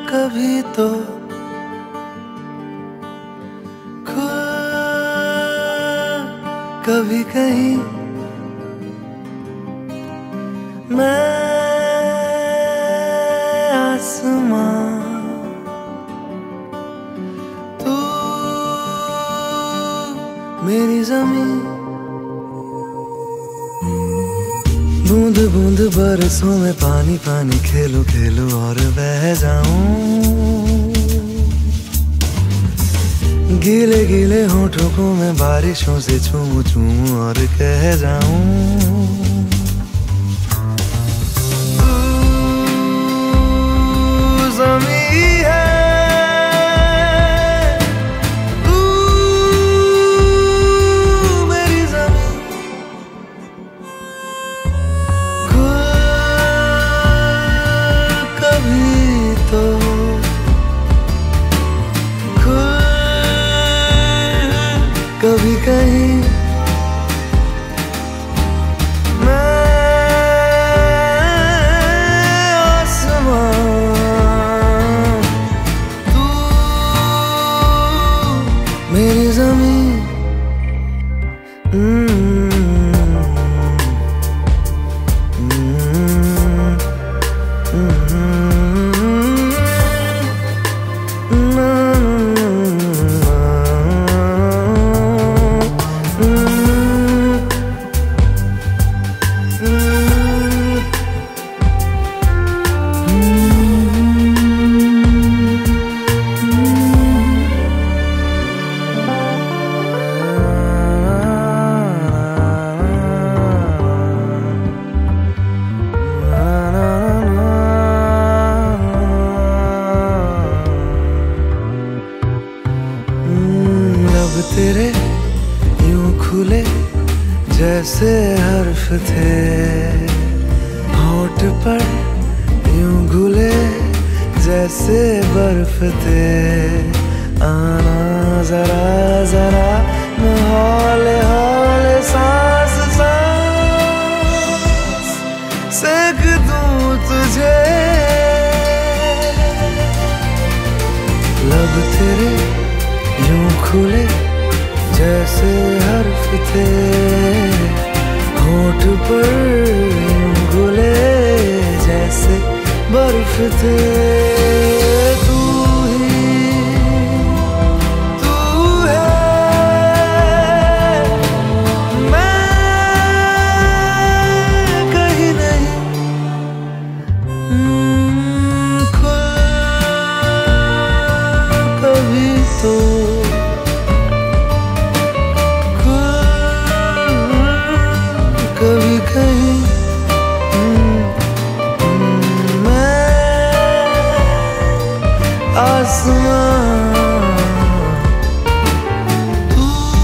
कभी तो खुल कभी कहीं मैं आसमां तू मेरी जमीन। बूंद बूंद बरसों में पानी पानी खेलूं खेलूं और बह जाऊं। गीले गीले होठों को मैं बारिशों से चूमूं चूमूं और कह जाऊं। तू ज़मीं है, तू मेरी ज़मीं। कभी तो कभी कहीं मैं आसमां तू मेरी ज़मीं। तेरे यूं खुले जैसे हर्फ थे, होठ पर यूं घुले जैसे बर्फ थे। आना जरा जरा मैं हौले हौले सांस सांस सेक दूं तुझे। लब तेरे यूं खुले जैसे हर्फ थे, होठ पर यूं घुले जैसे बर्फ थे। तू ही तू है, मैं कहीं नहीं। खुल कभी तो कभी कहीं मैं आसमां तू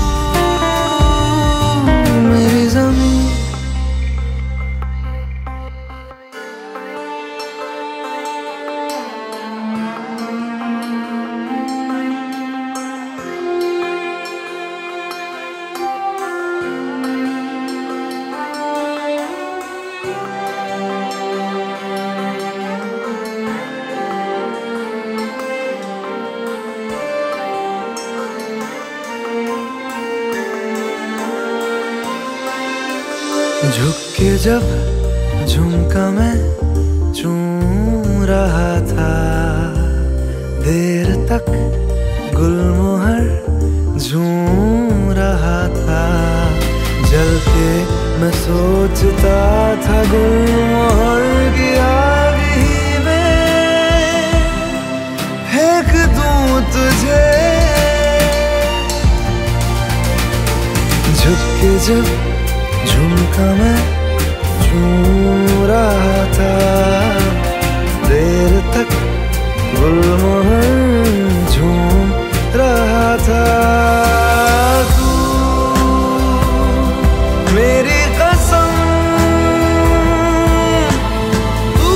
मेरी ज़मीं। झुक के जब झुमका मैं चूम रहा था, देर तक गुलमोहर झूम रहा था। जल के मैं सोचता था गुलमोहर की आगी में फेंक दूं तुझे। झुक के जब झुमका मैं चूम रहा था, देर तक गुलमोहर झूम रहा था। तू मेरी कसम, तू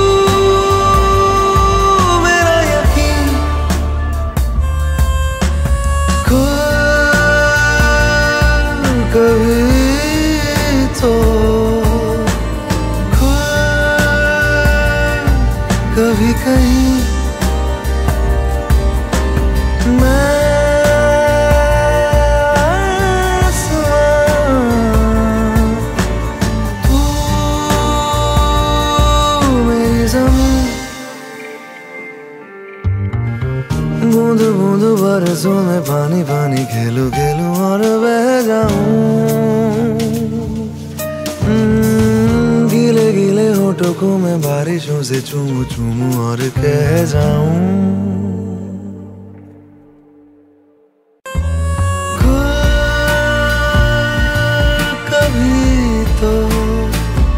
मेरा यकीन। कभी तो कभी कहीं बूंद बूंद बरसों में पानी पानी खेलूं खेलूं और बह जाऊं। गीले गीले होठों को मैं बारिशों से चूमूं चूमूं और कह जाऊं।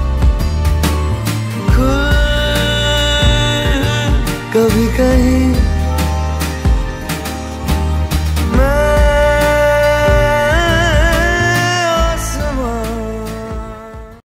कभी कहीं